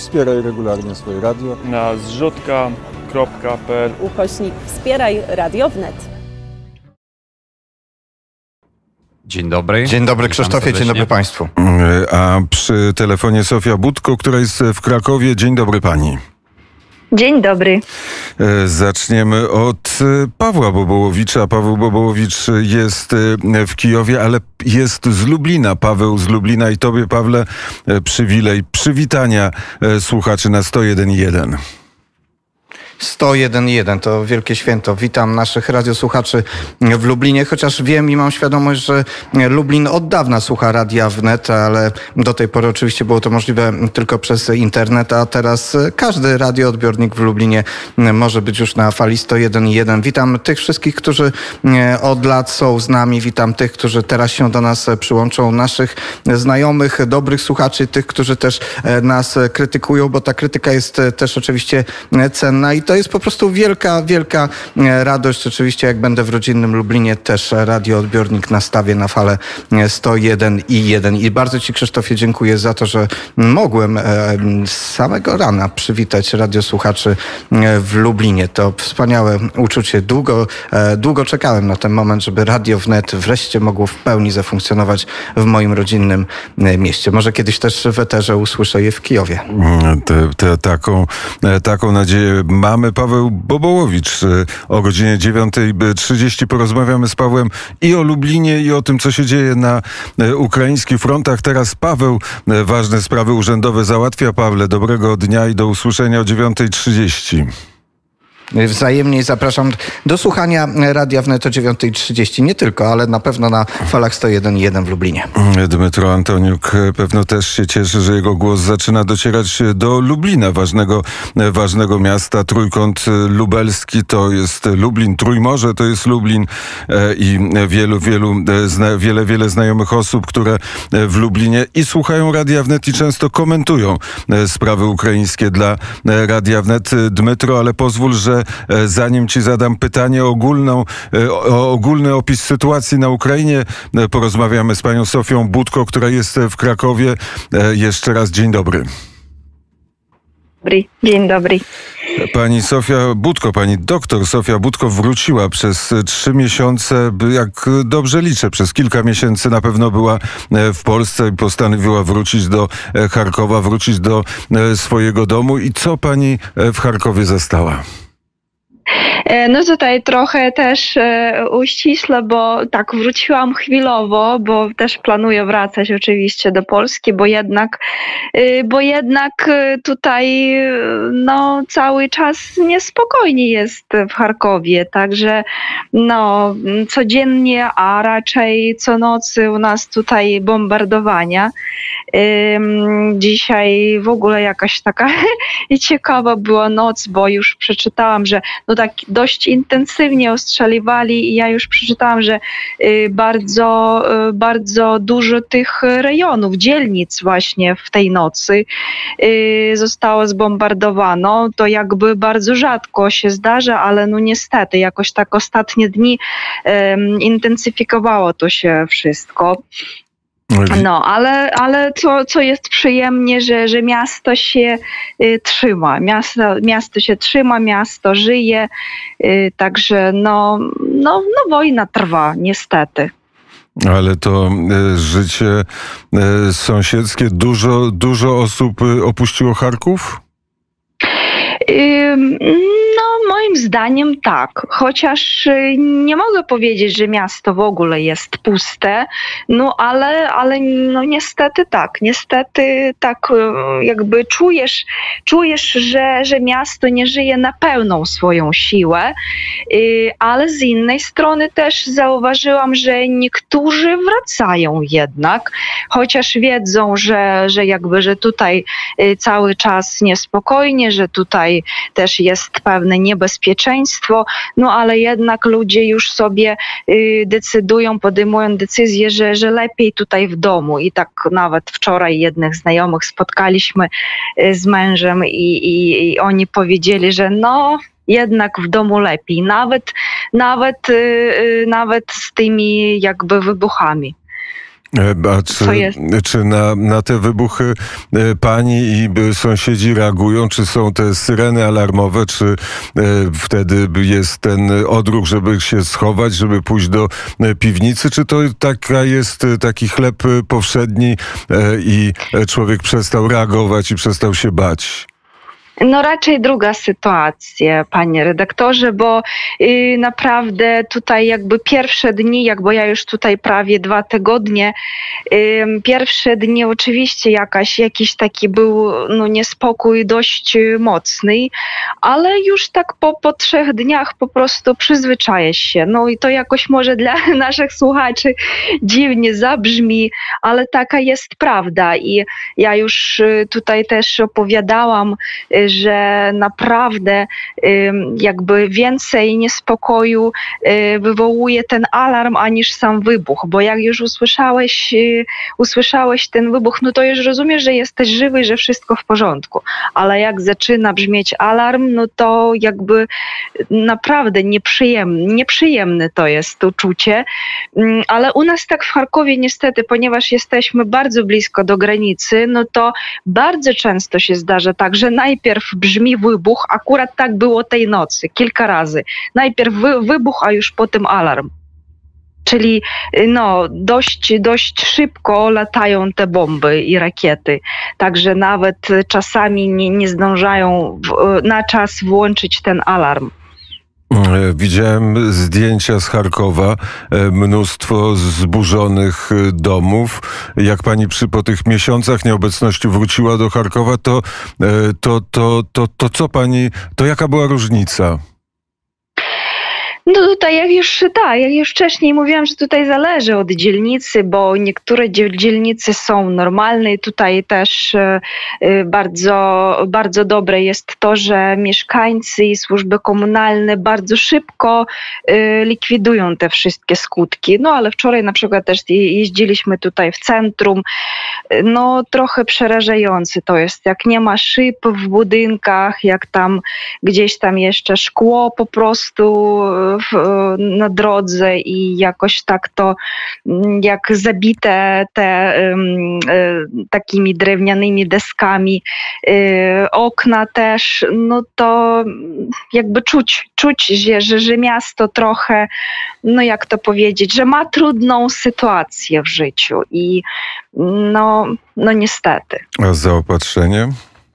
Wspieraj regularnie swoje radio na zrzutka.pl/wspieraj radio wnet. Dzień dobry. Dzień dobry Krzysztofie, dzień dobry Państwu. A przy telefonie Sofia Budko, która jest w Krakowie. Dzień dobry pani. Dzień dobry. Zaczniemy od Pawła Bobołowicza. Paweł Bobołowicz jest w Kijowie, ale jest z Lublina. Paweł z Lublina i tobie, Pawle, przywilej przywitania słuchaczy na 101.1. 101.1 to wielkie święto. Witam naszych radiosłuchaczy w Lublinie, chociaż wiem i mam świadomość, że Lublin od dawna słucha Radia Wnet, ale do tej pory oczywiście było to możliwe tylko przez internet, a teraz każdy radioodbiornik w Lublinie może być już na fali 101.1. Witam tych wszystkich, którzy od lat są z nami. Witam tych, którzy teraz się do nas przyłączą, naszych znajomych, dobrych słuchaczy, tych, którzy też nas krytykują, bo ta krytyka jest też oczywiście cenna i to jest po prostu wielka, wielka radość. Oczywiście jak będę w rodzinnym Lublinie, też radioodbiornik nastawię na falę 101.1. I bardzo Ci, Krzysztofie, dziękuję za to, że mogłem z samego rana przywitać radiosłuchaczy w Lublinie. To wspaniałe uczucie. Długo czekałem na ten moment, żeby Radio Wnet wreszcie mogło w pełni zafunkcjonować w moim rodzinnym mieście. Może kiedyś też w eterze usłyszę je w Kijowie. Taką nadzieję mamy. Paweł Bobołowicz o godzinie 9:30 porozmawiamy z Pawłem i o Lublinie, i o tym, co się dzieje na ukraińskich frontach. Teraz Paweł ważne sprawy urzędowe załatwia. Pawle, dobrego dnia i do usłyszenia o 9:30. Wzajemnie zapraszam do słuchania Radia Wnet o 9:30. Nie tylko, ale na pewno na falach 101.1 w Lublinie. Dmytro Antoniuk pewno też się cieszy, że jego głos zaczyna docierać do Lublina, ważnego miasta. Trójkąt lubelski to jest Lublin, Trójmorze to jest Lublin i wiele znajomych osób, które w Lublinie i słuchają Radia Wnet i często komentują sprawy ukraińskie dla Radia Wnet. Dmytro, ale pozwól, że zanim ci zadam pytanie o ogólny opis sytuacji na Ukrainie, porozmawiamy z panią Sofią Budko, która jest w Krakowie. Jeszcze raz dzień dobry. Dzień dobry. Pani Sofia Budko, pani doktor Sofia Budko wróciła przez 3 miesiące, jak dobrze liczę, przez kilka miesięcy na pewno była w Polsce i postanowiła wrócić do Charkowa, wrócić do swojego domu. I co pani w Charkowie zastała? No tutaj trochę też uściśle, bo tak wróciłam chwilowo, bo też planuję wracać oczywiście do Polski, bo jednak tutaj no cały czas niespokojnie jest w Charkowie, także no codziennie, a raczej co nocy u nas tutaj bombardowania. Dzisiaj w ogóle jakaś taka ciekawa była noc, bo już przeczytałam, że no tak dość intensywnie ostrzeliwali i ja już przeczytałam, że bardzo dużo tych rejonów, dzielnic właśnie w tej nocy zostało zbombardowano. To jakby bardzo rzadko się zdarza, ale no niestety jakoś tak ostatnie dni intensyfikowało to się wszystko. No, ale co jest przyjemnie, że miasto się trzyma. Miasto się trzyma, miasto żyje. Także no wojna trwa, niestety. Ale to życie sąsiedzkie, dużo osób opuściło Charków? No, moim zdaniem tak, chociaż nie mogę powiedzieć, że miasto w ogóle jest puste, no ale no niestety tak jakby czujesz, że miasto nie żyje na pełną swoją siłę, ale z innej strony też zauważyłam, że niektórzy wracają jednak, chociaż wiedzą, że tutaj cały czas niespokojnie, że tutaj też jest pewne niebezpieczeństwo, no ale jednak ludzie już sobie podejmują decyzję, że lepiej tutaj w domu. I tak nawet wczoraj jednych znajomych spotkaliśmy z mężem i oni powiedzieli, że no jednak w domu lepiej, nawet z tymi jakby wybuchami. Czy na te wybuchy pani i sąsiedzi reagują? Czy są te syreny alarmowe? Czy wtedy jest ten odruch, żeby się schować, żeby pójść do piwnicy? Czy to taki chleb powszedni i człowiek przestał reagować i przestał się bać? No raczej druga sytuacja, panie redaktorze, bo naprawdę tutaj jakby pierwsze dni, bo ja już tutaj prawie 2 tygodnie, pierwsze dni oczywiście jakiś taki był niespokój dość mocny, ale już tak po 3 dniach po prostu przyzwyczaję się. No i to jakoś może dla naszych słuchaczy dziwnie zabrzmi, ale taka jest prawda i ja już tutaj też opowiadałam, że naprawdę jakby więcej niespodziewu wywołuje ten alarm, aniż sam wybuch, bo jak już usłyszałeś ten wybuch, no to już rozumiesz, że jesteś żywy, że wszystko w porządku, ale jak zaczyna brzmieć alarm, no to jakby naprawdę nieprzyjemne to jest uczucie, ale u nas tak w Charkowie niestety, ponieważ jesteśmy bardzo blisko do granicy, no to bardzo często się zdarza tak, że najpierw brzmi wybuch, akurat tak było tej nocy, kilka razy. Najpierw wybuch, a już potem alarm. Czyli dość szybko latają te bomby i rakiety. Także nawet czasami nie zdążają na czas włączyć ten alarm. Widziałem zdjęcia z Charkowa, mnóstwo zburzonych domów. Jak pani po tych miesiącach nieobecności wróciła do Charkowa, to co pani, to jaka była różnica? No tutaj jak już wcześniej mówiłam, że tutaj zależy od dzielnicy, bo niektóre dzielnice są normalne i tutaj też bardzo dobre jest to, że mieszkańcy i służby komunalne bardzo szybko likwidują te wszystkie skutki. No ale wczoraj na przykład też jeździliśmy tutaj w centrum. No trochę przerażające to jest, jak nie ma szyb w budynkach, jak tam gdzieś tam jeszcze szkło po prostu na drodze i jakoś tak to jak zabite takimi drewnianymi deskami okna też, no to jakby czuć, że miasto trochę, no jak to powiedzieć, że ma trudną sytuację w życiu i no niestety. A zaopatrzenie?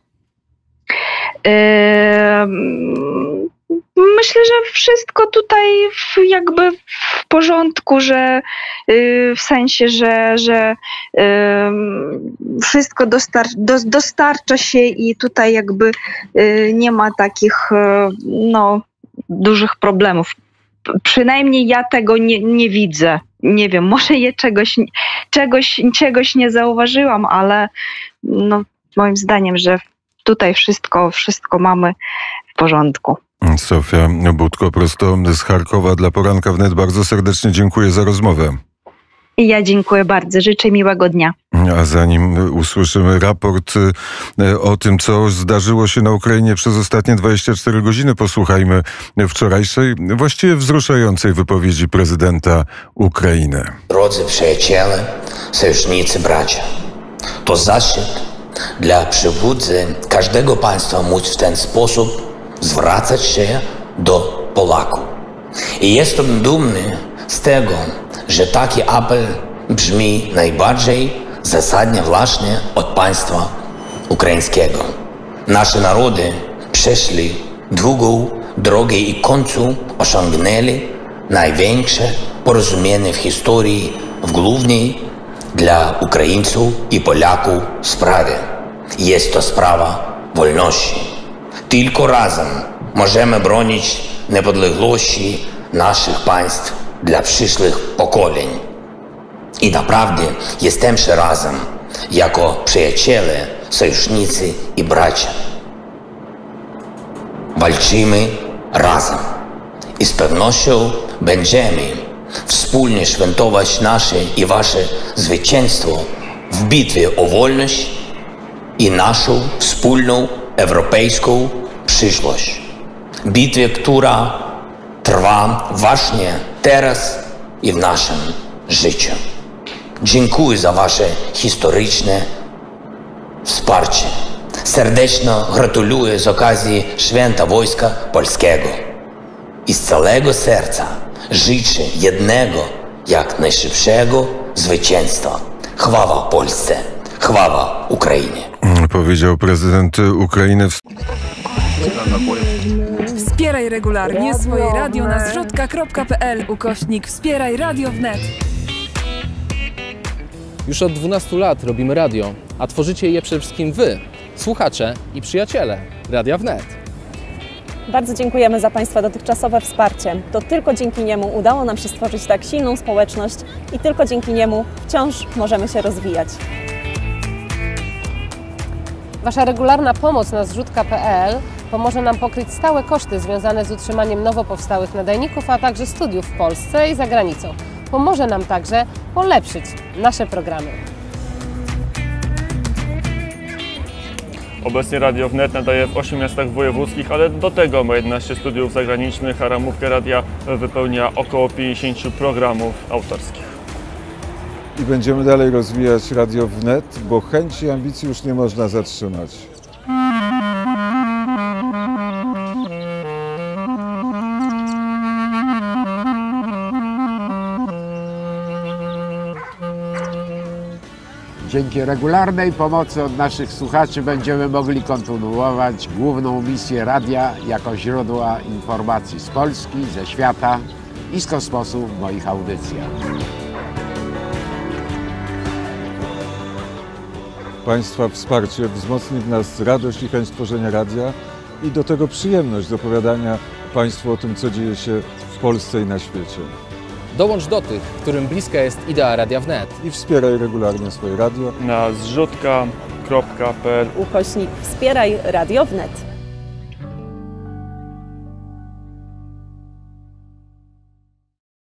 Myślę, że wszystko tutaj jakby w porządku, że w sensie, że wszystko dostarcza się i tutaj jakby nie ma takich dużych problemów. Przynajmniej ja tego nie widzę. Nie wiem, może je czegoś nie zauważyłam, ale moim zdaniem, że tutaj wszystko mamy w porządku. Sofia Budko, prosto z Charkowa dla Poranka Wnet. Bardzo serdecznie dziękuję za rozmowę. Ja dziękuję bardzo. Życzę miłego dnia. A zanim usłyszymy raport o tym, co zdarzyło się na Ukrainie przez ostatnie 24 godziny, posłuchajmy wczorajszej, właściwie wzruszającej wypowiedzi prezydenta Ukrainy. Drodzy przyjaciele, sojusznicy, bracia, to zaszczyt dla przywódcy każdego państwa móc w ten sposób zwracać się do Polaków. I jestem dumny z tego, że taki apel brzmi najbardziej zasadnie właśnie od państwa ukraińskiego. Nasze narody przeszli długą drogę i w końcu osiągnęli największe porozumienie w historii w głównej dla Ukraińców i Polaków sprawie. Jest to sprawa wolności. Tylko razem możemy bronić niepodległości naszych państw dla przyszłych pokoleń. I naprawdę jesteśmy razem, jako przyjaciele, sojusznicy i bracia. Walczymy razem i z pewnością będziemy wspólnie świętować nasze i wasze zwycięstwo w bitwie o wolność i naszą wspólną europejską przyszłość. Bitwie, która trwa właśnie teraz i w naszym życiu. Dziękuję za wasze historyczne wsparcie. Serdecznie gratuluję z okazji Święta Wojska Polskiego. I z całego serca życzę jednego, jak najszybszego zwycięstwa. Chwała Polsce, chwała Ukrainie. Powiedział prezydent Ukrainy. Wspieraj regularnie swoje radio na zrzutka.pl/wspieraj Radio Wnet. Już od 12 lat robimy radio, a tworzycie je przede wszystkim wy, słuchacze i przyjaciele Radia Wnet. Bardzo dziękujemy za Państwa dotychczasowe wsparcie. To tylko dzięki niemu udało nam się stworzyć tak silną społeczność i tylko dzięki niemu wciąż możemy się rozwijać. Wasza regularna pomoc na zrzutka.pl pomoże nam pokryć stałe koszty związane z utrzymaniem nowo powstałych nadajników, a także studiów w Polsce i za granicą. Pomoże nam także polepszyć nasze programy. Obecnie Radio Wnet nadaje w 8 miastach wojewódzkich, ale do tego ma 11 studiów zagranicznych, a ramówkę radia wypełnia około 50 programów autorskich. I będziemy dalej rozwijać Radio Wnet, bo chęci i ambicji już nie można zatrzymać. Dzięki regularnej pomocy od naszych słuchaczy będziemy mogli kontynuować główną misję radia jako źródła informacji z Polski, ze świata i z kosmosu w moich audycjach. Państwa wsparcie wzmocni w nas radość i chęć tworzenia radia i do tego przyjemność z opowiadania Państwu o tym, co dzieje się w Polsce i na świecie. Dołącz do tych, którym bliska jest idea Radia Wnet. I wspieraj regularnie swoje radio na zrzutka.pl/wspieraj Radio Wnet.